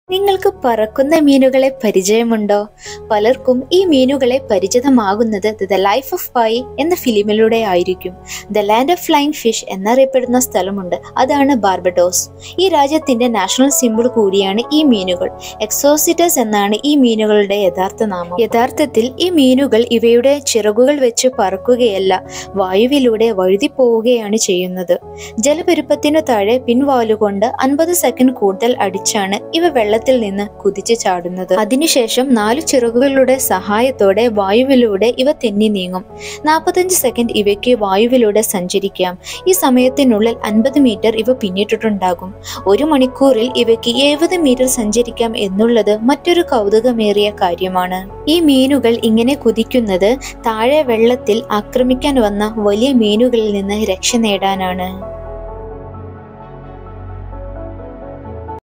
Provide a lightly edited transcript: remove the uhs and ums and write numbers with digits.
നിങ്ങൾക്ക് പറക്കുന്ന മീനുകളെ പരിചയമുണ്ടോ? പലർക്കും ഈ മീനുകളെ പരിചിതമാകുന്നത് ദ ലൈഫ് ഓഫ് പൈ എന്ന ഫിലിമിലൂടെ ആയിരിക്കും. The land of flying fish എന്നറിയപ്പെടുന്ന സ്ഥലമുണ്ട്, അതാണ് ബാർബഡോസ്. ഈ രാജ്യത്തിന്റെ നാഷണൽ സിംബിൾ കൂടിയാണ് ഈ മീനുകൾ. എക്സോസിറ്റസ് എന്നാണ് ഈ മീനുകളുടെ യഥാർത്ഥ നാമം. യഥാർത്ഥത്തിൽ ഈ മീനുകൾ ഇവയുടെ ചിറകുകൾ വെച്ച് പറക്കുകയല്ല, വായുവിലൂടെ വഴുതി പോവുകയാണ് ചെയ്യുന്നത്. ജലപെരുപ്പത്തിനു താഴെ പിൻവാലുകൊണ്ട് 50 സെക്കൻഡ് കൂടുതൽ അടിച്ചാണ് ഇവ വെള്ളത്തിൽ നിന്ന് കുതിച്ചു ചാടുന്നത്. അതിനുശേഷം 4 ചിറകുകളുടെ സഹായത്തോടെ വായുവിലൂടെ ഇവ തെന്നി നീങ്ങും. 45 സെക്കൻഡ് ഇവയ്ക്ക് വായുവിലൂടെ സഞ്ചരിക്കാം. ഈ സമയത്തിനുള്ളിൽ 50 മീറ്റർ ഇവ പിന്നിട്ടിട്ടുണ്ടാകും. 1 മണിക്കൂറിൽ ഇവയ്ക്ക് 70 മീറ്റർ സഞ്ചരിക്കാം എന്നുള്ളത് മറ്റൊരു കൗതുകമേറിയ കാര്യമാണ്. ഈ മീനുകൾ ഇങ്ങനെ കുതിക്കുന്നത് താഴെ വെള്ളത്തിൽ ആക്രമിക്കാൻ വന്ന വലിയ മീനുകളിൽ നിന്ന് രക്ഷ നേടാനാണ്.